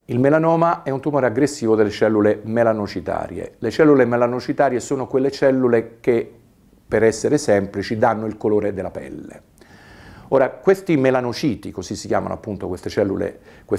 Il melanoma è un tumore aggressivo delle cellule melanocitarie. Le cellule melanocitarie sono quelle cellule che, per essere semplici, danno il colore della pelle. Ora, questi melanociti, così si chiamano appunto queste cellule,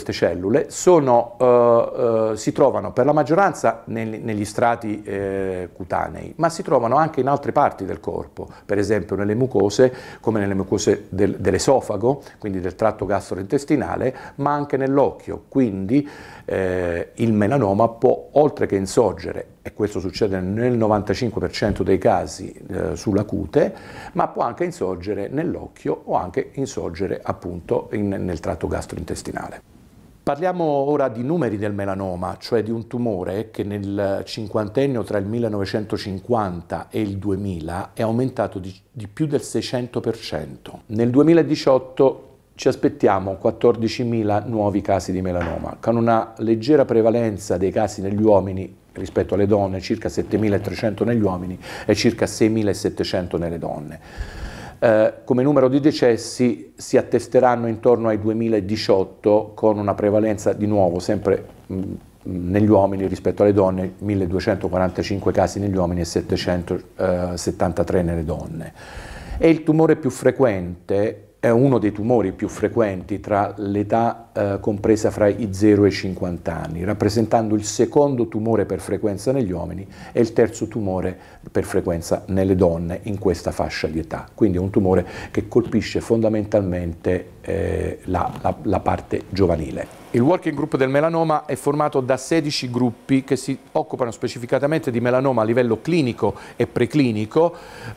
si trovano per la maggioranza negli strati cutanei, ma si trovano anche in altre parti del corpo, per esempio nelle mucose, come nelle mucose dell'esofago, quindi del tratto gastrointestinale, ma anche nell'occhio. Quindi il melanoma può, oltre che insorgere, e questo succede nel 95% dei casi sulla cute, ma può anche insorgere nell'occhio o anche insorgere appunto nel tratto gastrointestinale. Parliamo ora di numeri del melanoma, cioè di un tumore che nel cinquantennio tra il 1950 e il 2000 è aumentato di più del 600%. Nel 2018 ci aspettiamo 14.000 nuovi casi di melanoma, con una leggera prevalenza dei casi negli uomini rispetto alle donne, circa 7.300 negli uomini e circa 6.700 nelle donne. Come numero di decessi si attesteranno intorno ai 2018 con una prevalenza di nuovo sempre negli uomini rispetto alle donne, 1.245 casi negli uomini e 773 nelle donne. È il tumore più frequente, è uno dei tumori più frequenti tra l'età compresa fra i 0 e i 50 anni, rappresentando il secondo tumore per frequenza negli uomini e il terzo tumore per frequenza nelle donne in questa fascia di età. Quindi è un tumore che colpisce fondamentalmente la parte giovanile. Il working group del melanoma è formato da 16 gruppi che si occupano specificatamente di melanoma a livello clinico e preclinico,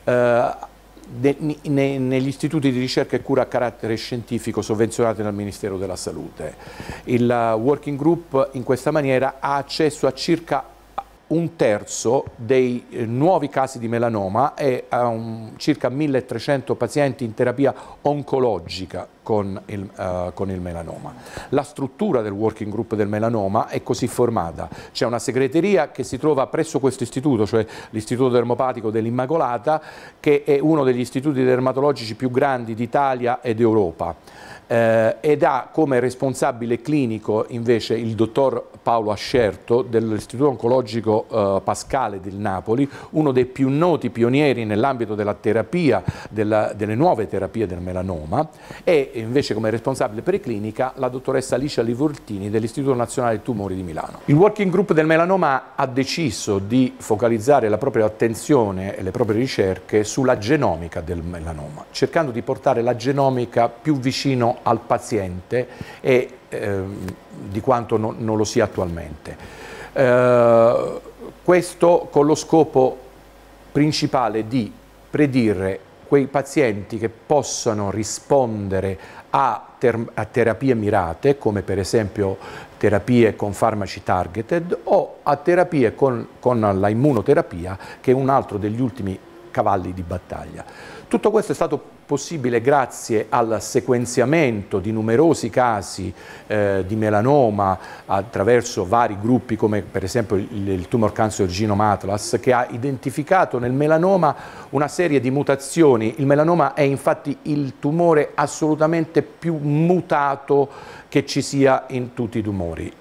negli istituti di ricerca e cura a carattere scientifico sovvenzionati dal Ministero della Salute. Il working group in questa maniera ha accesso a circa un terzo dei nuovi casi di melanoma e a circa 1.300 pazienti in terapia oncologica con il melanoma. La struttura del working group del melanoma è così formata: c'è una segreteria che si trova presso questo istituto, cioè l'Istituto Dermopatico dell'Immacolata, che è uno degli istituti dermatologici più grandi d'Italia ed Europa. Ed ha come responsabile clinico invece il dottor Paolo Ascerto dell'Istituto Oncologico Pascale del Napoli, uno dei più noti pionieri nell'ambito della terapia, delle nuove terapie del melanoma, e invece come responsabile preclinica la dottoressa Alicia Livortini dell'Istituto Nazionale Tumori di Milano. Il working group del melanoma ha deciso di focalizzare la propria attenzione e le proprie ricerche sulla genomica del melanoma, cercando di portare la genomica più vicino al paziente e di quanto non lo sia attualmente. Questo con lo scopo principale di predire quei pazienti che possano rispondere a terapie mirate, come per esempio terapie con farmaci targeted o a terapie con la immunoterapia, che è un altro degli ultimi cavalli di battaglia. Tutto questo è stato possibile grazie al sequenziamento di numerosi casi di melanoma attraverso vari gruppi, come per esempio il Tumor Cancer Genome Atlas, che ha identificato nel melanoma una serie di mutazioni. Il melanoma è infatti il tumore assolutamente più mutato che ci sia in tutti i tumori.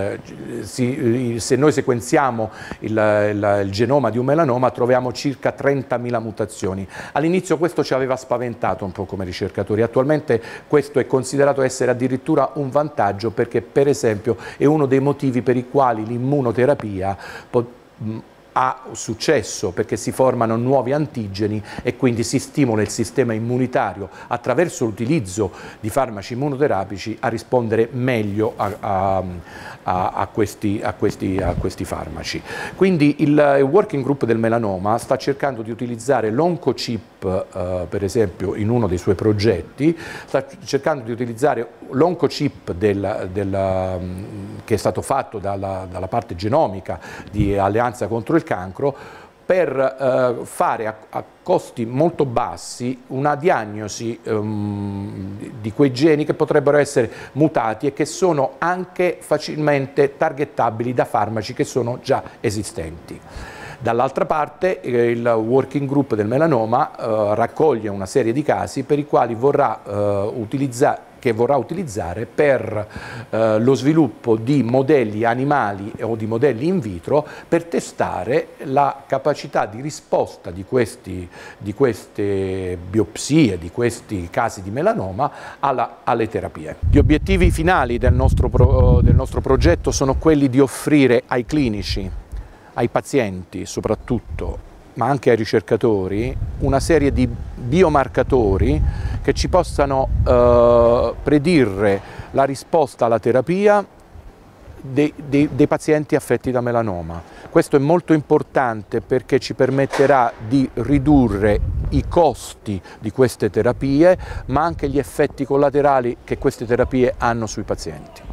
Se noi sequenziamo il genoma di un melanoma troviamo circa 30.000 mutazioni. All'inizio questo ci aveva spaventato un po' come ricercatori, attualmente questo è considerato essere addirittura un vantaggio, perché per esempio è uno dei motivi per i quali l'immunoterapia ha successo, perché si formano nuovi antigeni e quindi si stimola il sistema immunitario attraverso l'utilizzo di farmaci immunoterapici a rispondere meglio a questi farmaci. Quindi il working group del melanoma sta cercando di utilizzare l'oncochip, per esempio in uno dei suoi progetti, sta cercando di utilizzare l'oncochip che è stato fatto dalla parte genomica di Alleanza contro il Cancro, per fare a costi molto bassi una diagnosi di quei geni che potrebbero essere mutati e che sono anche facilmente targettabili da farmaci che sono già esistenti. Dall'altra parte il working group del melanoma raccoglie una serie di casi per i quali vorrà che vorrà utilizzare per lo sviluppo di modelli animali o di modelli in vitro per testare la capacità di risposta di queste biopsie, di questi casi di melanoma alle terapie. Gli obiettivi finali del nostro progetto sono quelli di offrire ai clinici, ai pazienti soprattutto, ma anche ai ricercatori, una serie di biomarcatori che ci possano predire la risposta alla terapia dei pazienti affetti da melanoma. Questo è molto importante perché ci permetterà di ridurre i costi di queste terapie, ma anche gli effetti collaterali che queste terapie hanno sui pazienti.